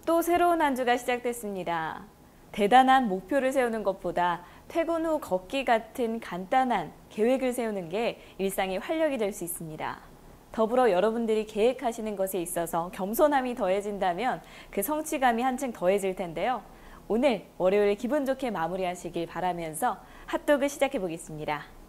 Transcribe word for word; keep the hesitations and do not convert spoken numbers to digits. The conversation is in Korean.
또 새로운 한 주가 시작됐습니다. 대단한 목표를 세우는 것보다 퇴근 후 걷기 같은 간단한 계획을 세우는 게 일상의 활력이 될 수 있습니다. 더불어 여러분들이 계획하시는 것에 있어서 겸손함이 더해진다면 그 성취감이 한층 더해질 텐데요. 오늘 월요일 기분 좋게 마무리하시길 바라면서 핫도그 시작해 보겠습니다.